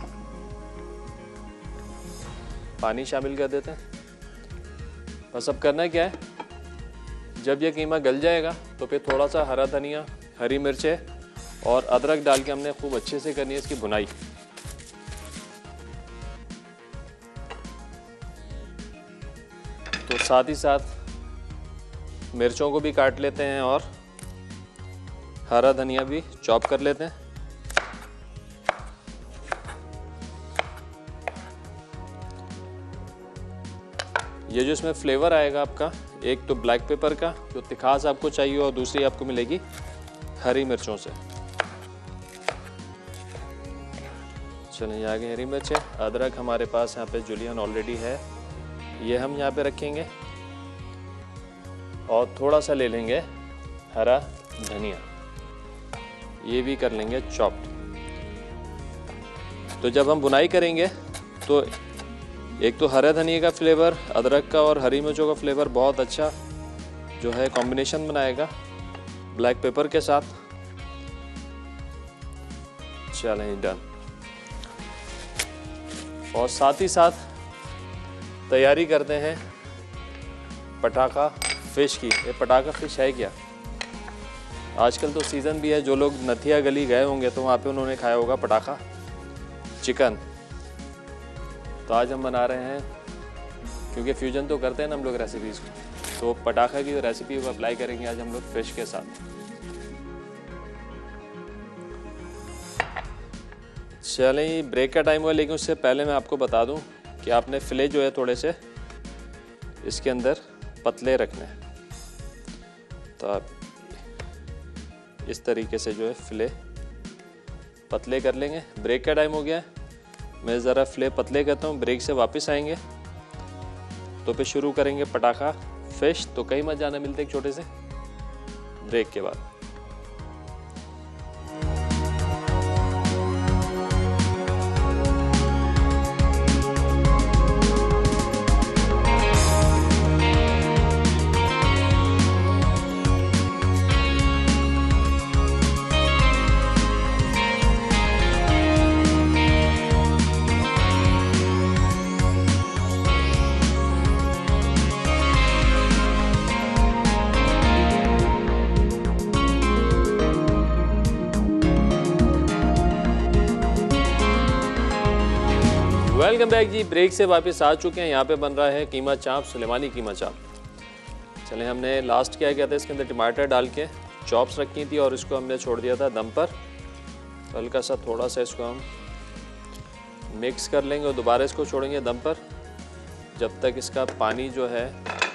पानी शामिल कर देते हैं। बस अब करना क्या है, जब ये कीमा गल जाएगा तो फिर थोड़ा सा हरा धनिया, हरी मिर्चें और अदरक डाल के हमने खूब अच्छे से करनी है इसकी भुनाई। तो साथ ही साथ मिर्चों को भी काट लेते हैं और हरा धनिया भी चॉप कर लेते हैं। ये जो इसमें फ्लेवर आएगा आपका, एक तो ब्लैक पेपर का जो तिखास आपको चाहिए और दूसरी आपको मिलेगी हरी मिर्चों से। चलिए, ये आगे हरी मिर्च है। अदरक हमारे पास यहाँ पे जुलियन ऑलरेडी है, ये हम यहाँ पे रखेंगे और थोड़ा सा ले लेंगे हरा धनिया, ये भी कर लेंगे चॉप्ड। तो जब हम बुनाई करेंगे तो एक तो हरा धनिया का फ्लेवर, अदरक का और हरी मिर्चों का फ्लेवर बहुत अच्छा जो है कॉम्बिनेशन बनाएगा ब्लैक पेपर के साथ। चलें, डन। और साथ ही साथ तैयारी करते हैं पटाखा फिश की। ये पटाखा फिश है क्या? आजकल तो सीज़न भी है, जो लोग नथिया गली गए होंगे तो वहाँ पे उन्होंने खाया होगा पटाखा चिकन। तो आज हम बना रहे हैं, क्योंकि फ्यूजन तो करते हैं ना हम लोग रेसिपीज़ को, तो पटाखा की रेसिपी को अप्लाई करेंगे आज हम लोग फिश के साथ। चलें, ब्रेक का टाइम हुआ, लेकिन उससे पहले मैं आपको बता दूं कि आपने फिले जो है थोड़े से इसके अंदर पतले रखने हैं। तो आप इस तरीके से जो है फिले पतले कर लेंगे। ब्रेक का टाइम हो गया है, मैं ज़रा फ्लेम पतले करता हूँ। ब्रेक से वापस आएंगे तो फिर शुरू करेंगे पटाखा फिश। तो कहीं मत जाना, मिलते एक छोटे से ब्रेक के बाद। वेलकम बैक जी, ब्रेक से वापस आ चुके हैं। यहाँ पे बन रहा है कीमा चाप, सुलेमानी कीमा चाप। चलें, हमने लास्ट क्या किया था, इसके अंदर टमाटर डाल के चॉप्स रखी थी और इसको हमने छोड़ दिया था दम पर। तो हल्का सा थोड़ा सा इसको हम मिक्स कर लेंगे और दोबारा इसको छोड़ेंगे दम पर जब तक इसका पानी जो है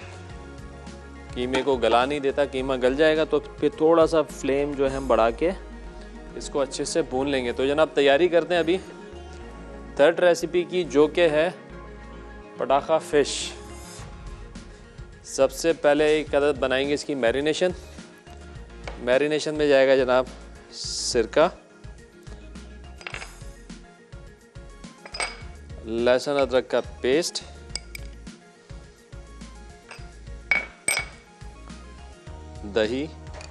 कीमे को गला नहीं देता। कीमा गल जाएगा तो फिर थोड़ा सा फ्लेम जो है हम बढ़ा के इसको अच्छे से भून लेंगे। तो जनाब तैयारी करते हैं अभी थर्ड रेसिपी की, जो कि है पटाखा फ़िश। सबसे पहले एक अदद बनाएंगे इसकी मैरिनेशन। मैरिनेशन में जाएगा जनाब सिरका, लहसुन अदरक का पेस्ट, दही,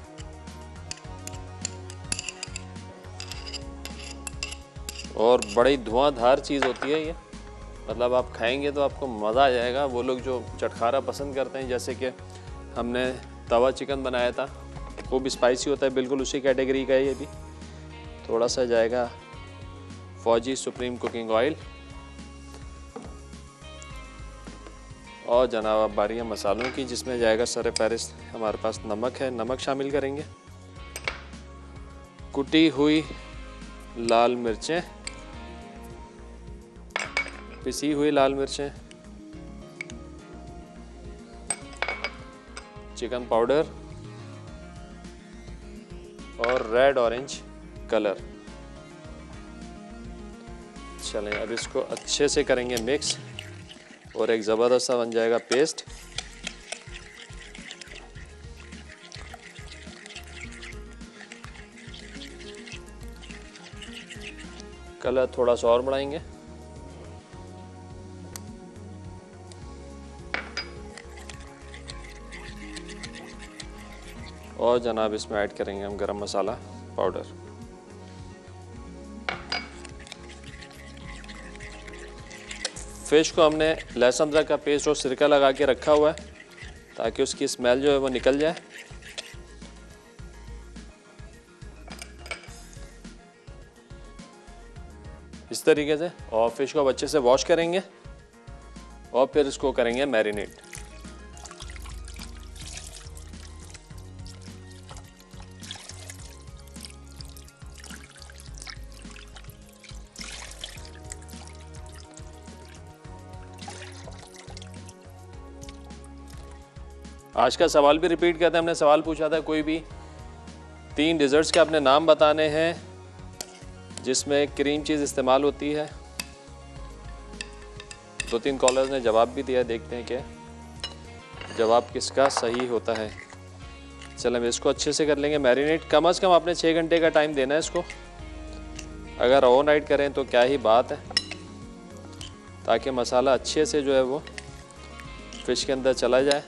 और बड़ी धुआंधार चीज़ होती है ये, मतलब आप खाएंगे तो आपको मज़ा आ जाएगा। वो लोग जो चटखारा पसंद करते हैं, जैसे कि हमने तवा चिकन बनाया था, वो भी स्पाइसी होता है, बिल्कुल उसी कैटेगरी का है ये भी। थोड़ा सा जाएगा फौजी सुप्रीम कुकिंग ऑयल, और जनाब बारी मसालों की, जिसमें जाएगा सर फहरिस्त हमारे पास नमक है, नमक शामिल करेंगे, कुटी हुई लाल मिर्चें, पिसी हुई लाल मिर्चें, चिकन पाउडर और रेड ऑरेंज कलर। चलें, अब इसको अच्छे से करेंगे मिक्स और एक ज़बरदस्त सा बन जाएगा पेस्ट। कलर थोड़ा सा और बढ़ाएंगे, और जनाब इसमें ऐड करेंगे हम गरम मसाला पाउडर। फ़िश को हमने लहसुन अदरक का पेस्ट और सिरका लगा के रखा हुआ है ताकि उसकी स्मेल जो है वो निकल जाए। इस तरीके से, और फ़िश को अब अच्छे से वॉश करेंगे और फिर इसको करेंगे मैरिनेट। आज का सवाल भी रिपीट करते हैं। हमने सवाल पूछा था कोई भी 3 डिज़र्ट्स के अपने नाम बताने हैं जिसमें क्रीम चीज़ इस्तेमाल होती है। 2-3 कॉलर्स ने जवाब भी दिया, देखते हैं कि जवाब किसका सही होता है। चलें, हम इसको अच्छे से कर लेंगे मैरिनेट। कम से कम आपने 6 घंटे का टाइम देना है इसको। अगर ओवरनाइट करें तो क्या ही बात है, ताकि मसाला अच्छे से जो है वो फ़िश के अंदर चला जाए।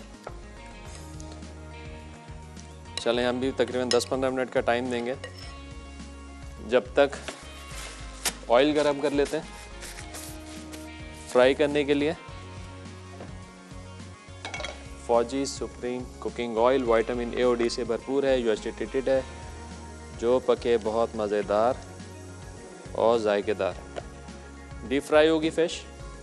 चलें, हम भी तकरीबन 10-15 मिनट का टाइम देंगे। जब तक ऑयल गरम कर लेते हैं फ्राई करने के लिए। Fauji supreme cooking oil vitamin A और डी से भरपूर है, यूएसडी ट्रीटेड है, जो पके बहुत मज़ेदार और जायकेदार। डीप फ्राई होगी फ़िश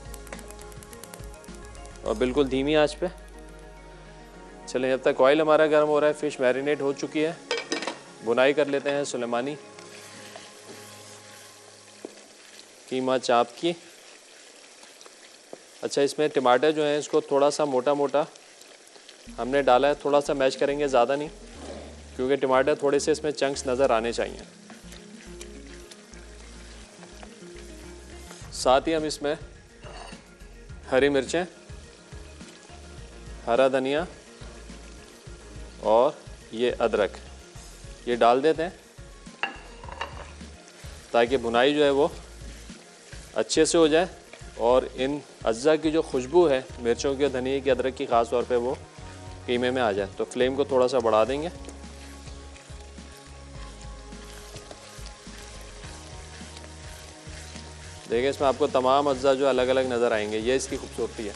और बिल्कुल धीमी आंच पे। चलें, जब तक ऑयल हमारा गर्म हो रहा है, फ़िश मैरिनेट हो चुकी है। बुनाई कर लेते हैं सुलेमानी कीमा चाप की। अच्छा, इसमें टमाटर जो है इसको थोड़ा सा मोटा मोटा हमने डाला है, थोड़ा सा मैश करेंगे, ज़्यादा नहीं, क्योंकि टमाटर थोड़े से इसमें चंक्स नज़र आने चाहिए। साथ ही हम इसमें हरी मिर्चें, हरा धनिया और ये अदरक ये डाल देते हैं ताकि भुनाई जो है वो अच्छे से हो जाए और इन अज्जा की जो खुशबू है मिर्चों की, धनिया की, अदरक की, ख़ास तौर पे वो कीमे में आ जाए। तो फ्लेम को थोड़ा सा बढ़ा देंगे। देखिए इसमें आपको तमाम अज्जा जो अलग अलग नज़र आएंगे, ये इसकी खूबसूरती है।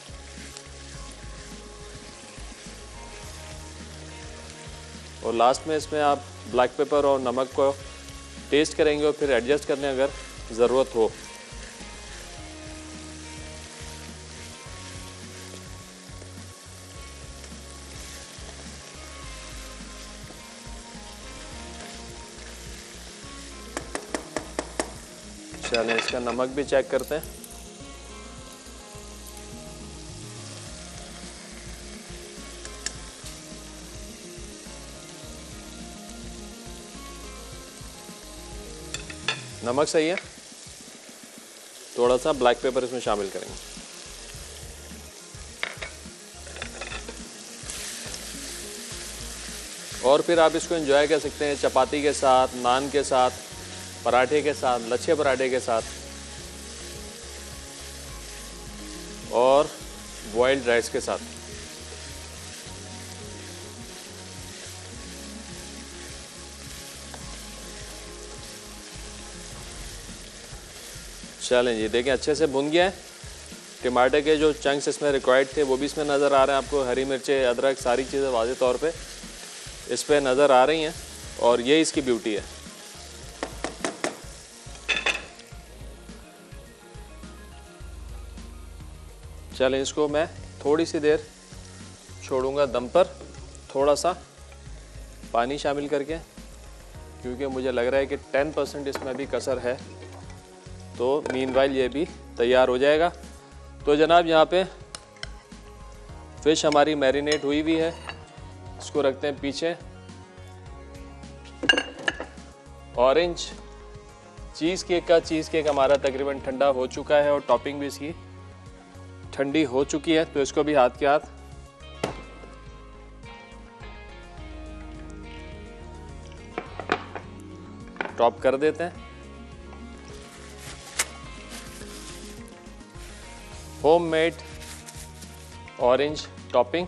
और लास्ट में इसमें आप ब्लैक पेपर और नमक को टेस्ट करेंगे और फिर एडजस्ट करने अगर ज़रूरत हो। चलें इसका नमक भी चेक करते हैं। नमक सही है। थोड़ा सा ब्लैक पेपर इसमें शामिल करेंगे। और फिर आप इसको एंजॉय कर सकते हैं चपाती के साथ, नान के साथ, पराठे के साथ, लच्छे पराठे के साथ और बॉइल्ड राइस के साथ। चलें जी, देखें अच्छे से भुन गया है। टमाटर के जो चंक्स इसमें रिक्वायर्ड थे वो भी इसमें नज़र आ रहे हैं आपको। हरी मिर्चें, अदरक, सारी चीज़ें वाज़ेह तौर पे इस पर नज़र आ रही हैं और ये इसकी ब्यूटी है। चलें इसको मैं थोड़ी सी देर छोड़ूंगा दम पर, थोड़ा सा पानी शामिल करके, क्योंकि मुझे लग रहा है कि 10% इसमें भी कसर है। तो मीनवाइल ये भी तैयार हो जाएगा। तो जनाब यहाँ पे फ़िश हमारी मैरिनेट हुई हुई है, इसको रखते हैं पीछे। ऑरेंज चीज़ केक हमारा तकरीबन ठंडा हो चुका है और टॉपिंग भी इसकी ठंडी हो चुकी है। तो इसको भी हाथ के हाथ टॉप कर देते हैं। Homemade orange topping.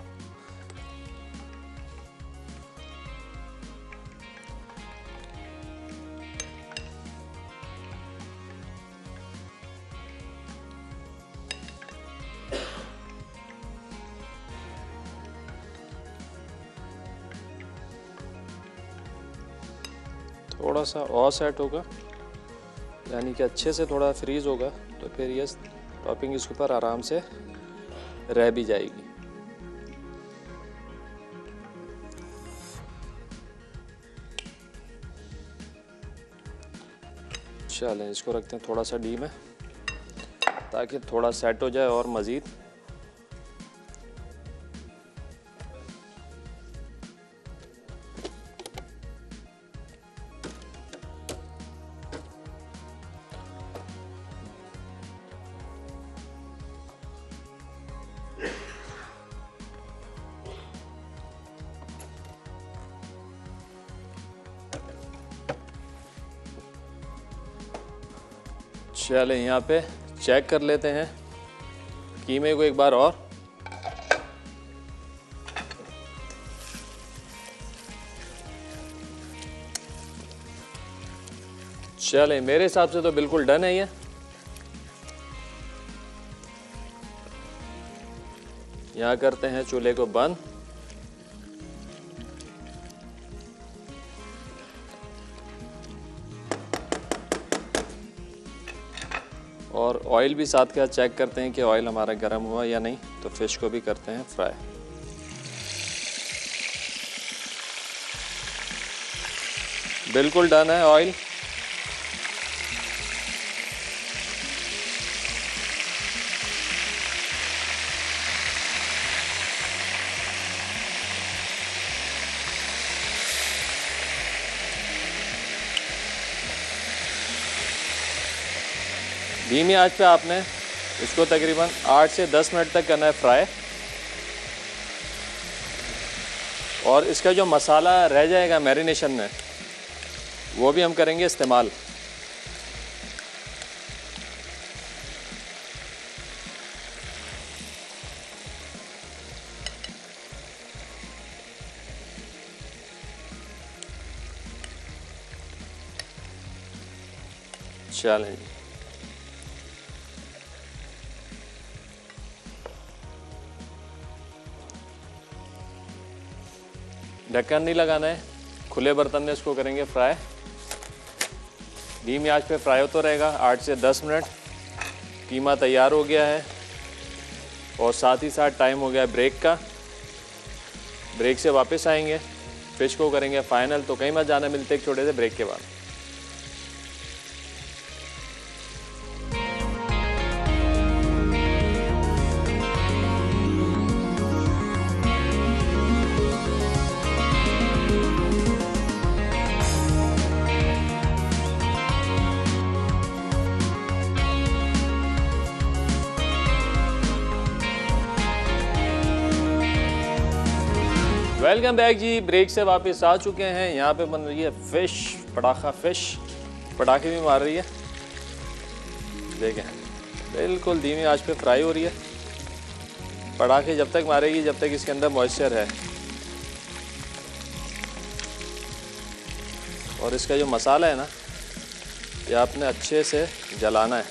थोड़ा सा और सेट होगा, यानी कि अच्छे से थोड़ा फ्रीज होगा, तो फिर ये टॉपिंग इसके ऊपर आराम से रह भी जाएगी। चलें इसको रखते हैं थोड़ा सा डी में ताकि थोड़ा सेट हो जाए और मज़ीद चलें यहाँ पे चेक कर लेते हैं कीमे को एक बार और। चलें मेरे हिसाब से तो बिल्कुल डन है ये। यहाँ करते हैं चूल्हे को बंद। और ऑयल भी साथ के साथ चेक करते हैं कि ऑयल हमारा गर्म हुआ या नहीं। तो फिश को भी करते हैं फ्राई। बिल्कुल डन है ऑयल। धीमी आंच पे आपने इसको तकरीबन 8 से 10 मिनट तक करना है फ्राई। और इसका जो मसाला रह जाएगा मैरिनेशन में, वो भी हम करेंगे इस्तेमाल। चलें जी, ढक्कन नहीं लगाना है, खुले बर्तन में इसको करेंगे फ्राई। धीमी आंच पे फ्राई होता रहेगा 8 से 10 मिनट। कीमा तैयार हो गया है और साथ ही साथ टाइम हो गया ब्रेक का। ब्रेक से वापस आएंगे, फिश को करेंगे फाइनल। तो कहीं मत जाना, मिलते एक छोटे से ब्रेक के बाद। वेलकम बैक जी, ब्रेक से वापस आ चुके हैं। यहाँ पे बन रही है फिश पटाखा। फिश पटाखे भी मार रही है, देखें बिल्कुल धीमी आंच पे फ्राई हो रही है। पटाखे जब तक मारेगी जब तक इसके अंदर मॉइस्चर है। और इसका जो मसाला है ना, ये आपने अच्छे से जलाना है।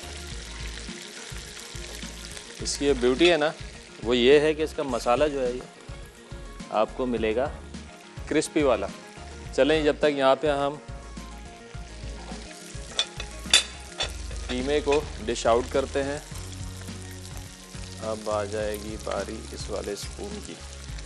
इसकी जो ब्यूटी है ना, वो ये है कि इसका मसाला जो है ये आपको मिलेगा क्रिस्पी वाला। चलें, जब तक यहाँ पे हम कीमे को डिश आउट करते हैं। अब आ जाएगी बारी इस वाले स्पून की।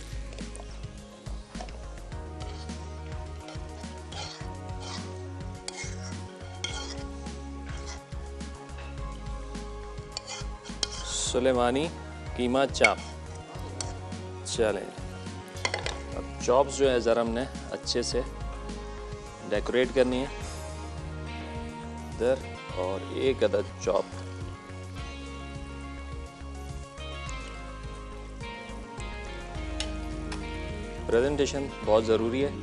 सुलेमानी कीमा चाप। चलें, अब चॉप्स जो है ज़रा हमने अच्छे से डेकोरेट करनी है इधर, और एक अदद चॉप। प्रेजेंटेशन बहुत ज़रूरी है,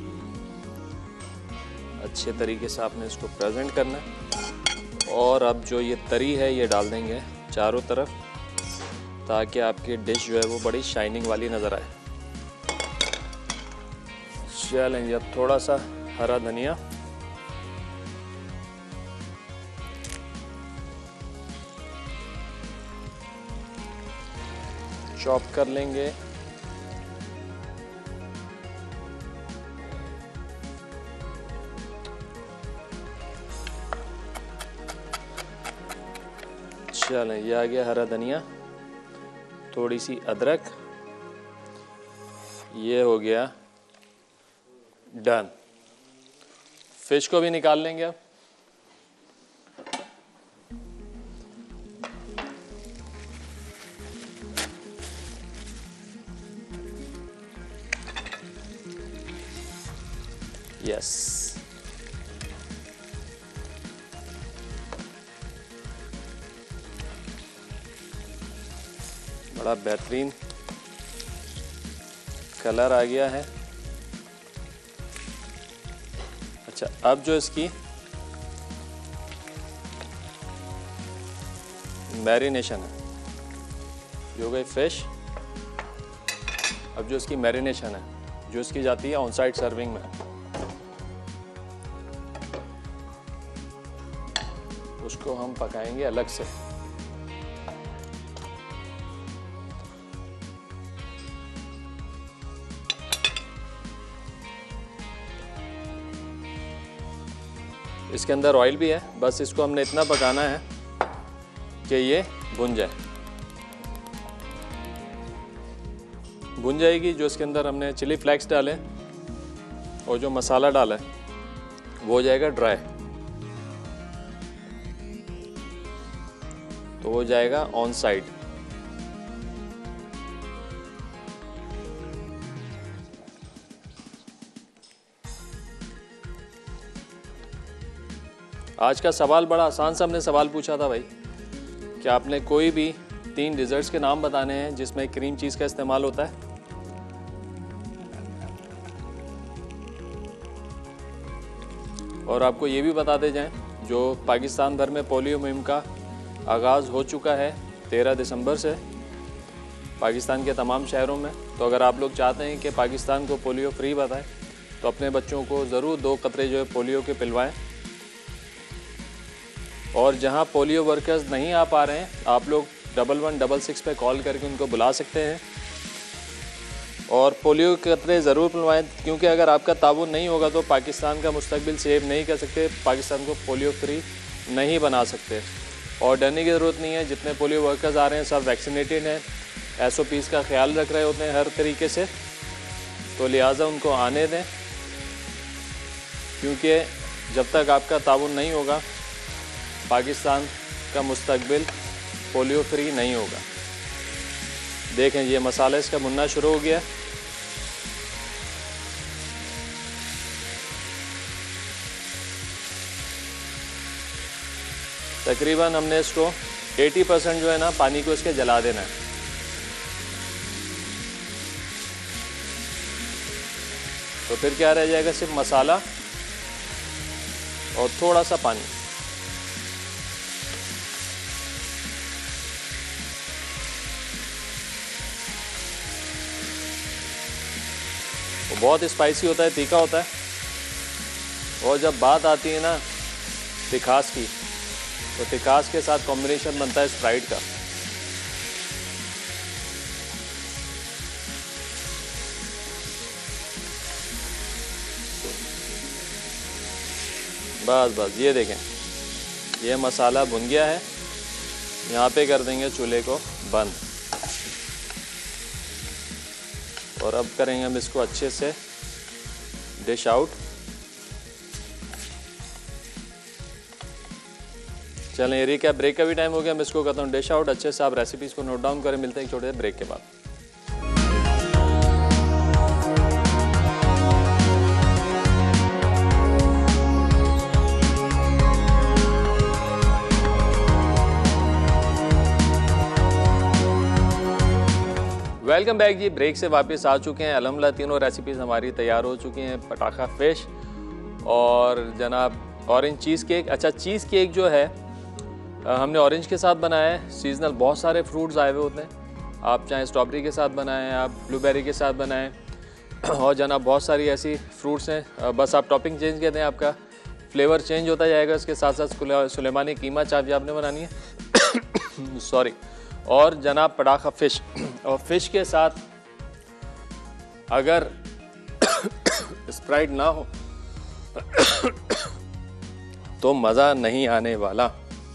अच्छे तरीके से आपने इसको प्रेजेंट करना है। और अब जो ये तरी है ये डाल देंगे चारों तरफ, ताकि आपकी डिश जो है वो बड़ी शाइनिंग वाली नज़र आए। चलेंगे, अब थोड़ा सा हरा धनिया, चॉप कर लेंगे। चलें, ये आ गया हरा धनिया, थोड़ी सी अदरक, ये हो गया डन। फिश को भी निकाल लेंगे अब। यस, बड़ा बेहतरीन कलर आ गया है। अच्छा, अब जो इसकी मैरिनेशन है, ये हो गई फिश। अब जो इसकी मैरिनेशन है, जो इसकी जाती है ऑन साइड सर्विंग में, उसको हम पकाएंगे अलग से। इसके अंदर ऑयल भी है, बस इसको हमने इतना पकाना है कि ये भुन जाए। भुन जाएगी, जो इसके अंदर हमने चिली फ्लेक्स डाले और जो मसाला डाला है वो हो जाएगा ड्राई, तो हो जाएगा ऑन साइड। आज का सवाल बड़ा आसान सा हमने सवाल पूछा था भाई, कि आपने कोई भी 3 डिज़र्ट्स के नाम बताने हैं जिसमें क्रीम चीज़ का इस्तेमाल होता है। और आपको ये भी बताते जाएं, जो पाकिस्तान भर में पोलियो मुहिम का आगाज़ हो चुका है 13 दिसंबर से पाकिस्तान के तमाम शहरों में। तो अगर आप लोग चाहते हैं कि पाकिस्तान को पोलियो फ्री बताएं तो अपने बच्चों को ज़रूर 2 कतरे जो है पोलियो के पिलवाएं। और जहां पोलियो वर्कर्स नहीं आ पा रहे हैं, आप लोग 1166 पे कॉल करके उनको बुला सकते हैं और पोलियो के कतरे ज़रूर पिलवाएं, क्योंकि अगर आपका ताउन नहीं होगा तो पाकिस्तान का मुस्तकबिल सेव नहीं कर सकते, पाकिस्तान को पोलियो फ्री नहीं बना सकते। और डरने की ज़रूरत नहीं है, जितने पोलियो वर्कर्स आ रहे हैं सब वैक्सीनेटेड हैं, SOPs का ख्याल रख रहे होते हैं हर तरीके से, तो लिहाजा उनको आने दें, क्योंकि जब तक आपका ताउन नहीं होगा पाकिस्तान का मुस्तकबिल पोलियो फ्री नहीं होगा। देखें ये मसाला इसका भुनना शुरू हो गया। तकरीबन हमने इसको 80% जो है ना पानी को इसके जला देना है। तो फिर क्या रह जाएगा, सिर्फ मसाला और थोड़ा सा पानी। वो बहुत स्पाइसी होता है, तीखा होता है। और जब बात आती है ना तिखास की, तो तिखास के साथ कॉम्बिनेशन बनता है स्प्राइट का। बस बस ये देखें, ये मसाला भुन गया है। यहाँ पे कर देंगे चूल्हे को बंद और अब करेंगे हम इसको अच्छे से डिश आउट। चलें ये क्या ब्रेक का भी टाइम हो गया, मैं इसको कहता हूँ डिश आउट। अच्छे से आप रेसिपीज़ को नोट डाउन करें। मिलते हैं एक छोटे से ब्रेक के बाद। वेलकम बैक जी, ब्रेक से वापस आ चुके हैं। अल्हम्दुलिल्लाह तीनों रेसिपीज़ हमारी तैयार हो चुकी हैं। पटाखा फ़िश और जनाब ऑरेंज चीज़ केक। अच्छा, चीज़ केक जो है हमने ऑरेंज के साथ बनाया है। सीजनल बहुत सारे फ्रूट्स आए हुए होते हैं, आप चाहे स्ट्रॉबेरी के साथ बनाएं, आप ब्लूबेरी के साथ बनाएं और जनाब बहुत सारी ऐसी फ्रूट्स हैं। बस आप टॉपिंग चेंज कर दें, आपका फ्लेवर चेंज होता जाएगा। इसके साथ साथ सुलेमानी कीमा चाप भी आपने बनानी है सॉरी। और जनाब पटाखा फ़िश, और फ़िश के साथ अगर स्प्राइट ना हो तो मज़ा नहीं आने वाला।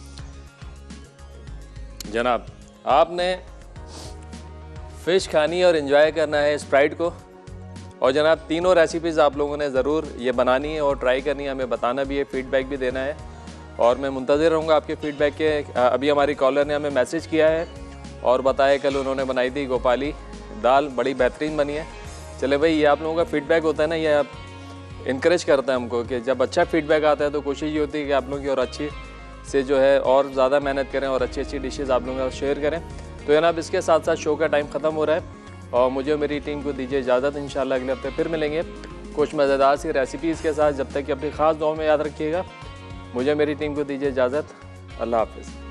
जनाब आपने फ़िश खानी है और एंजॉय करना है स्प्राइट को। और जनाब तीनों रेसिपीज़ आप लोगों ने ज़रूर ये बनानी है और ट्राई करनी है, हमें बताना भी है, फीडबैक भी देना है और मैं मुंतज़िर रहूँगा आपके फ़ीडबैक के। अभी हमारी कॉलर ने हमें मैसेज किया है और बताया कल उन्होंने बनाई थी गोपाली दाल, बड़ी बेहतरीन बनी है। चले भाई, ये आप लोगों का फ़ीडबैक होता है ना, ये आप इनकरेज करता है हमको कि जब अच्छा फ़ीडबैक आता है तो कोशिश ये होती है कि आप लोगों की और अच्छी से जो है और ज़्यादा मेहनत करें और अच्छी अच्छी डिशेज़ आप लोगों का शेयर करें। तो जनाब इसके साथ साथ शो का टाइम ख़त्म हो रहा है और मुझे और मेरी टीम को दीजिए इजाज़त। इंशाल्लाह अगले हफ्ते फिर मिलेंगे कुछ मज़ेदार सी रेसिपीज़ के साथ। जब तक कि अपनी ख़ास दुआ में याद रखिएगा। मुझे मेरी टीम को दीजिए इजाज़त। अल्लाह हाफ़िज़।